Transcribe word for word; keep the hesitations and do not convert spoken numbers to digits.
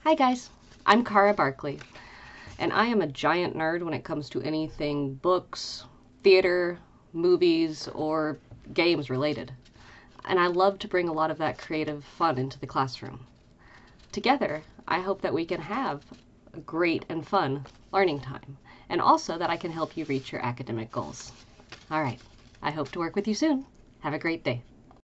Hi guys, I'm Kahra Barkley, and I am a giant nerd when it comes to anything books, theater, movies, or games related. And I love to bring a lot of that creative fun into the classroom. Together, I hope that we can have a great and fun learning time, and also that I can help you reach your academic goals. All right, I hope to work with you soon. Have a great day.